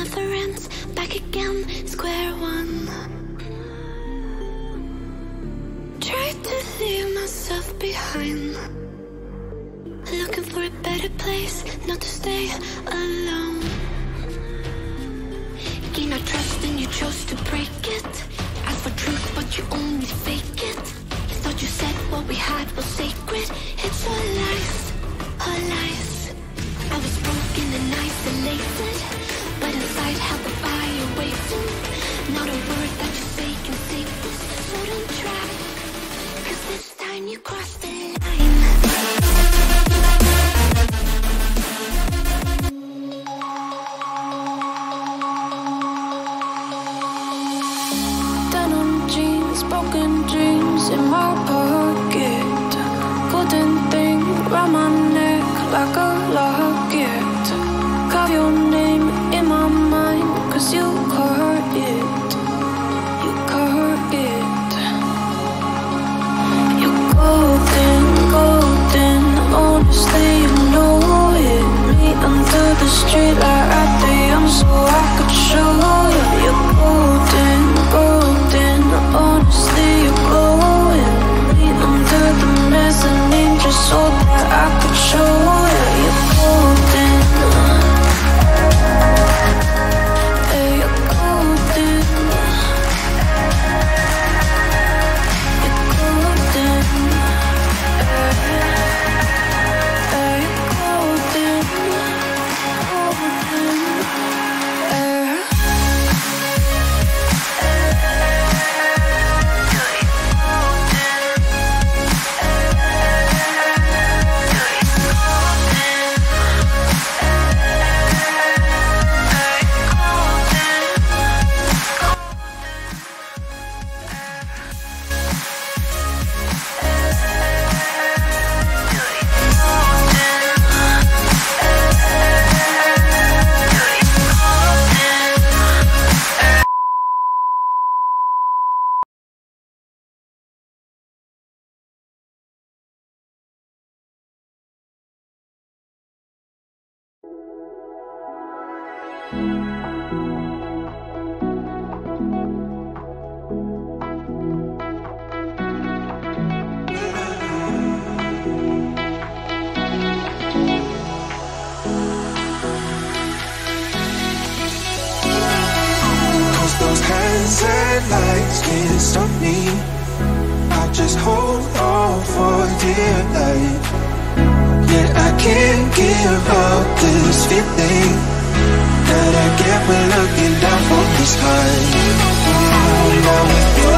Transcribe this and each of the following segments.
never ends. Back again, square one. Tried to leave myself behind, looking for a better place, not to stay alone. Gain our trust and you chose to break it. Ask for truth but you only fake it. You thought you said what we had was sacred. It's all lies, all lies. I was broken and isolated, but inside held the fire waiting. Not a word that you say can save us, so don't try, 'cause this time you crossed the line. Broken dreams in my pocket, golden thing round my neck like a locket. Carve your name in my mind, 'cause you caught it, you caught it. You're golden, golden, honestly you know it. Me under the street light at the end so I could show you. You're golden, golden, honestly you're glowing. Me under the mezzanine just so that I could show you. You're golden, yeah, you're golden, you're golden, yeah, you're golden, golden, yeah. Lights can't stop me. I just hold on for dear life. Yet I can't give up this feeling that I get when looking down from the sky. Now with you,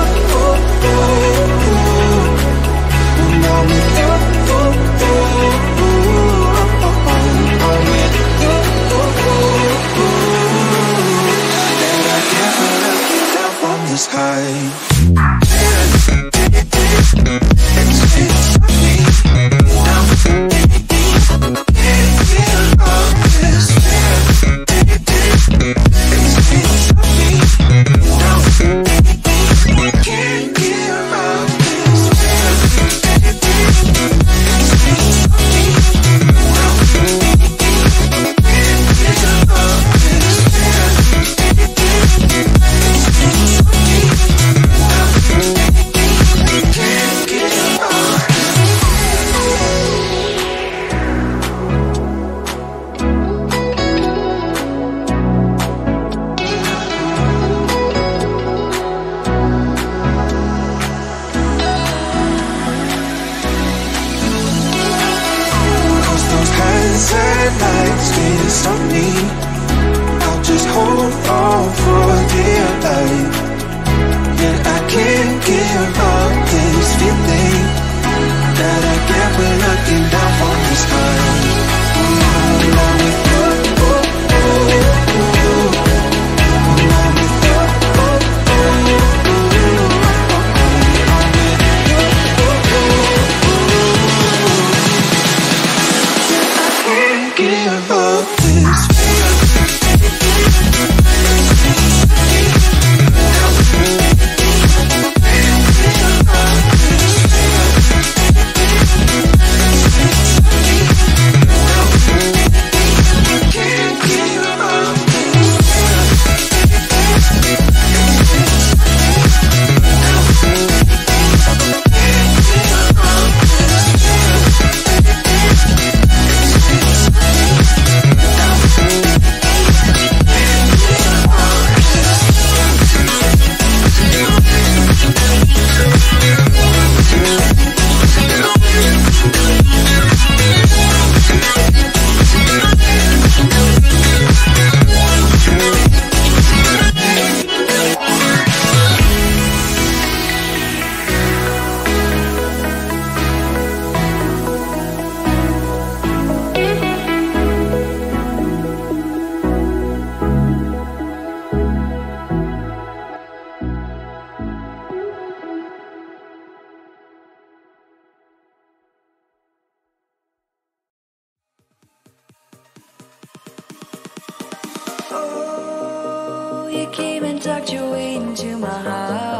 now with you, that I get when looking down from the sky. Lights can't stop me. I'll just hold on for dear life. Yet I can't give up this feeling that I get when looking down from the sky. Now with you, now with you, give up this feeling. came and tucked your way into my heart.